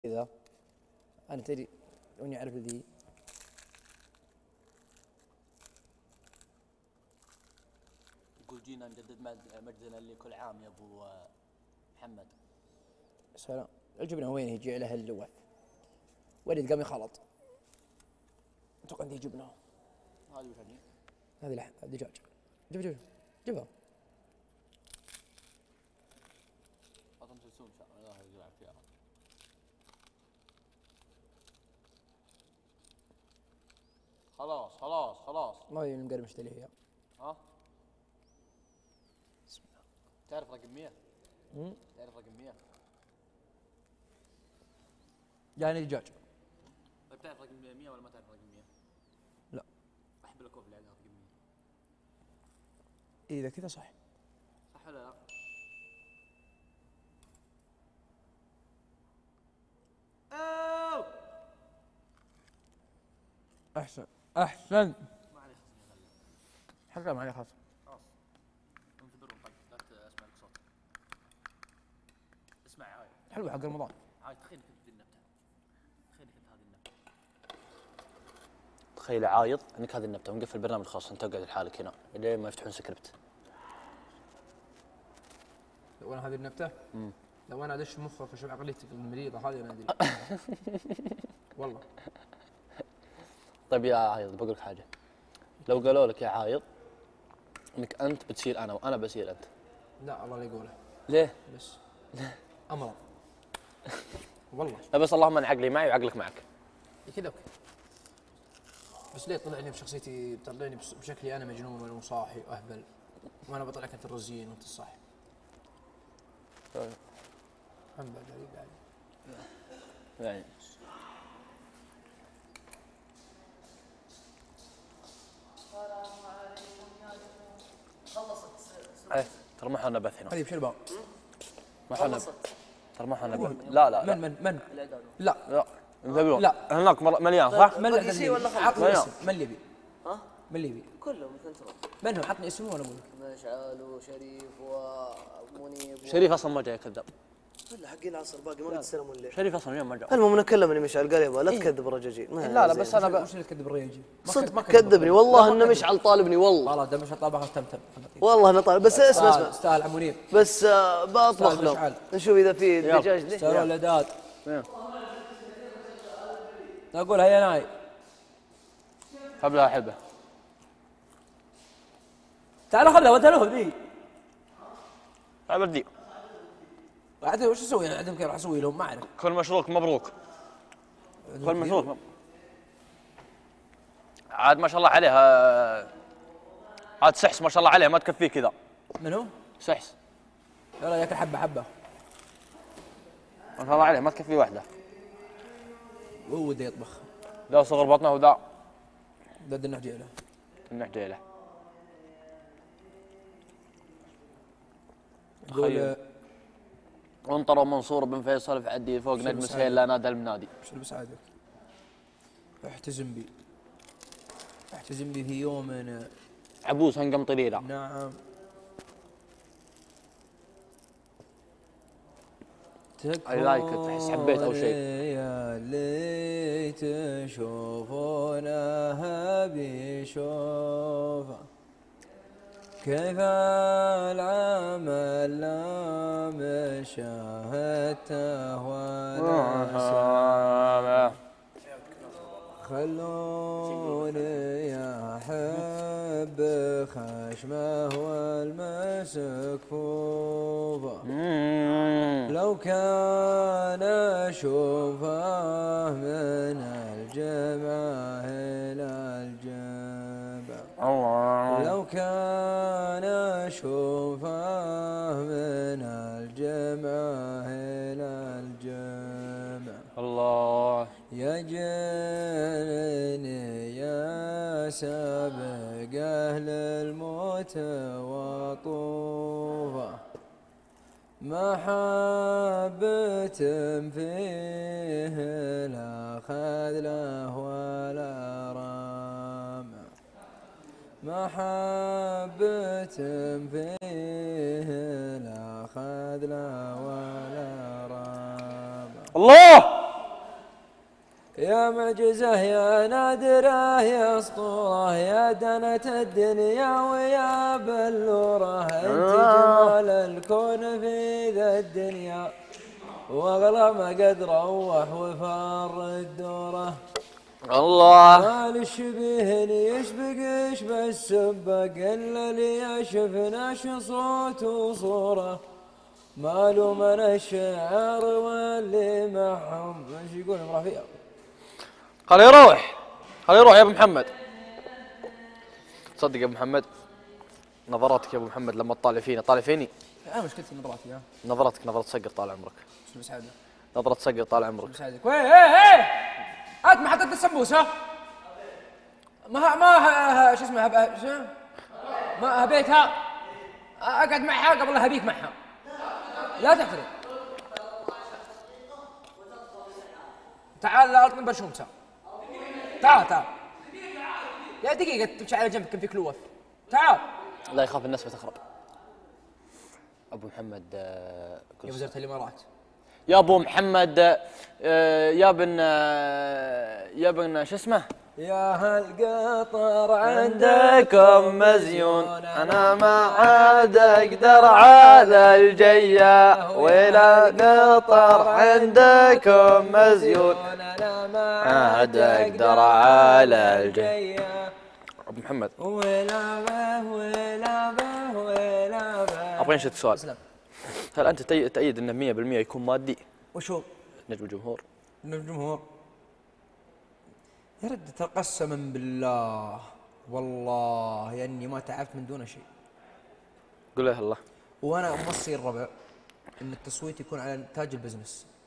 كذا أنا تدري لوني أعرف ذي. يقول جينا نجدد مجدنا اللي كل عام يا أبو محمد. سلام. الجبنة وين يجي لها اللوث؟ ولد قام يخلط. أتوقع عندي جبنة. هذه وش هذه؟ هذه لحم، هذه دجاج. جيبها. جيبها. أظن تلسون إن شاء الله يلعب فيها. خلاص. ما هي المقرمش اللي هي. ها؟ بسم الله. تعرف رقم 100؟ تعرف رقم 100؟ يعني دجاج. طيب تعرف رقم 100 ولا ما تعرف رقم 100؟ لا. أحب لك اللي عليها رقم 100. إذا كذا صح. صح ولا لا؟ أوه! أحسن. ما عليه خصم يا غالي. حقا ما عليه خصم. خلاص. انتظروا طق لا تسمع لك صوت. اسمع عايد. حلوة حق رمضان. عايد تخيل كنت ذي النبتة. تخيل كنت هذه النبتة. تخيل عايض انك هذه النبتة ونقفل البرنامج خاص انت تقعد لحالك هنا لين ما يفتحون سكريبت. لو أنا هذه النبتة. لو أنا أدش مخك وأشوف عقليتك المريضة هذه أنا أدري. والله. طيب يا عايض بقول لك حاجة. لو قالوا لك يا عايض انك انت بتصير انا وانا بصير انت. لا الله لا يقوله. ليه؟ بس. أمر. والله. لا بس اللهم ان عقلي معي وعقلك معك. كذا اوكي. بس ليه طلعني بشخصيتي طلعني بشكلي انا مجنون وانا صاحي واهبل وانا بطلعك انت الرزين وانت الصاحي. طيب. هم بعد يعني ايه ترى ما حنا بث هنا. هذه بشربها. ما حنا ترى ما حنا بث. لا من لا انتبهوا. لا هناك مليان صح؟ من اللي شيء ولا عطني اسم من اللي يبي؟ ها؟ من اللي يبي؟ كلهم كنترول. من هو؟ عطني اسمه وانا اقول لك. مشعل وشريف ومنيب شريف اصلا ما جاي كذاب. ولا حقين العصر باقي ما قد استلموا الليل. شريف اصلا اليوم ما جاء. المهم نكلمني مشعل قال يبا لا تكذب الرجاجيل. لا بس انا وش اللي تكذب الرياجي؟ صدق كذبني والله انه مشعل طالبني والله. والله ده مش طابخ تم والله انه طالب بس اسمع استاهل عم منيب. بس بطبخ له نشوف اذا في دجاج ذي. استاهل الاعداد. اقول هيا ناي. قبلها حبه. تعال خذها ودلوه ذي. بدي عاد وش اسوي انا عندهم كيف راح اسوي لهم ما اعرف. كل مشروك مبروك. كل مشروك عاد ما شاء الله عليها. عاد سحس ما شاء الله عليها ما تكفيه كذا. من هو؟ سحس يلا ياكل حبه ما شاء الله عليه ما تكفيه واحده. وهو بده يطبخ. ذا صغر بطنه وذا ضد النحجيله. النحجيله. تخيل وانطروا منصور بن فيصل في عدي فوق نجم سهيل لا نادى المنادي. شو بساعدك؟ احتزم بي في يوم عبوس هنقم طليله. نعم. I like it. تحس حبيت أو شيء. يا ليت تشوفونها بيشوفه كيف العمل لا مشاهدته ولا خلوني أحب خشمه والمسكوفة لو كان أشوفه من الجمعة إلى الجبع لو كان أشوفه من الجمعة إلى الجبع الله يجرني يا سابق أهل الموت وطوفة محبة فيه لا خذله ولا رام محبة فيه لا خذل ولا رام. الله يا معجزة يا نادرة يا اسطورة يا دنة الدنيا ويا بلورة انت جمال الكون في ذا الدنيا واغلى ما قد روح وفار الدوره. الله ما للشبيه يشبق السبق الا اللي شفناش صوت وصوره. ماله من الشعر واللي معهم ايش يقول رفيع؟ خليه يروح يا ابو محمد. تصدق يا ابو محمد نظراتك يا ابو محمد لما تطالع فيني طالع فيني. انا مشكلتي نظراتي نظرتك نظرة صقر طال عمرك. شو بساعدك؟ نظرة صقر طال عمرك. بساعدك وين ايه انت ما حطيت السمبوسه؟ ما شو اسمه شو؟ ما هبيتها اقعد معها قبل لا هبيك معها. لا تحترم. تعال لا اطلب برشومسه. تعال يا دقيقة تمشي على جنب كان في كلوف. تعال. لا يخاف الناس بتخرب. ابو محمد يا وزارة الامارات. يا ابو محمد يا بن شو اسمه؟ يا هالقطر عندكم مزيون انا ما عاد اقدر على الجية ولا قطر عندكم مزيون انا ما عاد اقدر على الجية. ابو محمد ولا ابغى انشد سؤال. هل انت تأيد انه 100% يكون مادي؟ وشو؟ نجم الجمهور. نجم الجمهور يا رد ترى قسما بالله والله اني ما تعبت من دون شيء. قل له الله. وانا موصي الربع ان التصويت يكون على تاج البزنس.